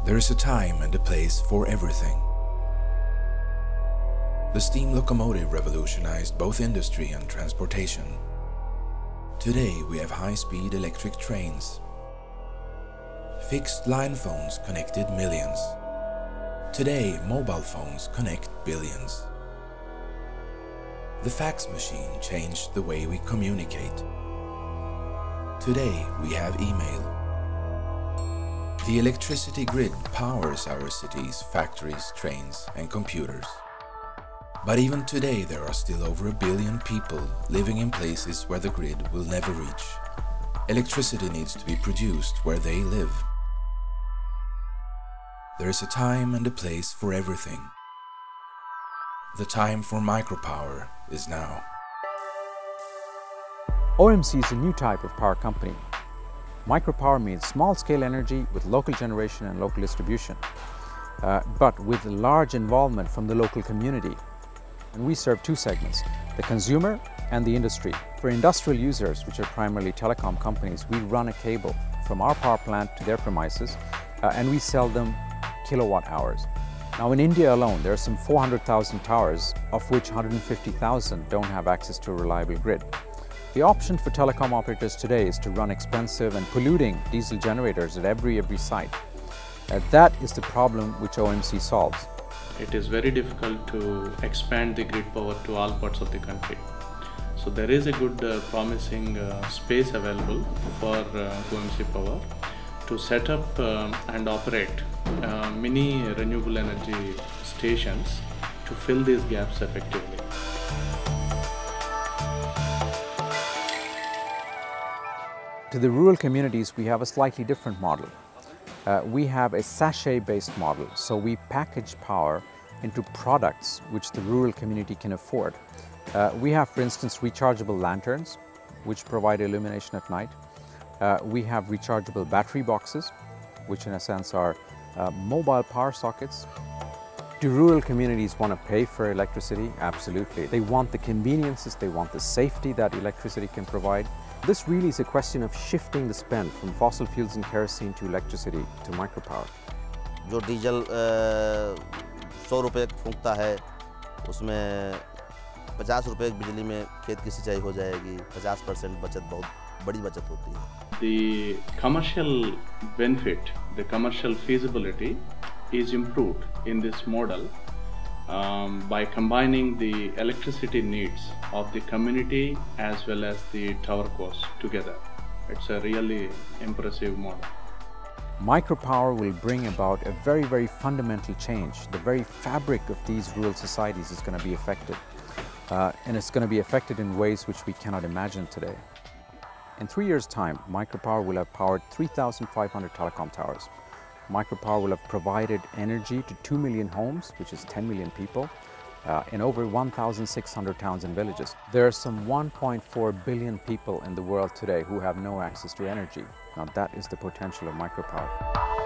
There is a time and a place for everything. The steam locomotive revolutionized both industry and transportation. Today we have high-speed electric trains. Fixed line phones connected millions. Today mobile phones connect billions. The fax machine changed the way we communicate. Today we have email. The electricity grid powers our cities, factories, trains and computers. But even today there are still over 1 billion people living in places where the grid will never reach. Electricity needs to be produced where they live. There is a time and a place for everything. The time for micropower is now. OMC is a new type of power company. Micropower means small-scale energy with local generation and local distribution, but with large involvement from the local community. And we serve two segments, the consumer and the industry. For industrial users, which are primarily telecom companies, we run a cable from our power plant to their premises and we sell them kilowatt hours. Now in India alone, there are some 400,000 towers, of which 150,000 don't have access to a reliable grid. The option for telecom operators today is to run expensive and polluting diesel generators at every site. That is the problem which OMC solves. It is very difficult to expand the grid power to all parts of the country. So there is a good promising space available for OMC Power to set up and operate mini renewable energy stations to fill these gaps effectively. To the rural communities, we have a slightly different model. We have a sachet-based model, so we package power into products which the rural community can afford. We have, for instance, rechargeable lanterns, which provide illumination at night. We have rechargeable battery boxes, which in a sense are mobile power sockets. Do rural communities want to pay for electricity? Absolutely. They want the conveniences, they want the safety that electricity can provide. This really is a question of shifting the spend from fossil fuels and kerosene to electricity to micropower. जो diesel 100 रुपए फूंकता है, उसमें 50 रुपए बिजली में खेत की सिंचाई हो जाएगी, 50% बचत बहुत बड़ी बचत होती है. The commercial benefit, the commercial feasibility is improved in this model by combining the electricity needs of the community as well as the tower costs together. It's a really impressive model. Micropower will bring about a very fundamental change. The very fabric of these rural societies is going to be affected. And it's going to be affected in ways which we cannot imagine today. In 3 years' time, micropower will have powered 3,500 telecom towers. Micropower will have provided energy to 2 million homes, which is 10 million people, in over 1,600 towns and villages. There are some 1.4 billion people in the world today who have no access to energy. Now that is the potential of micropower.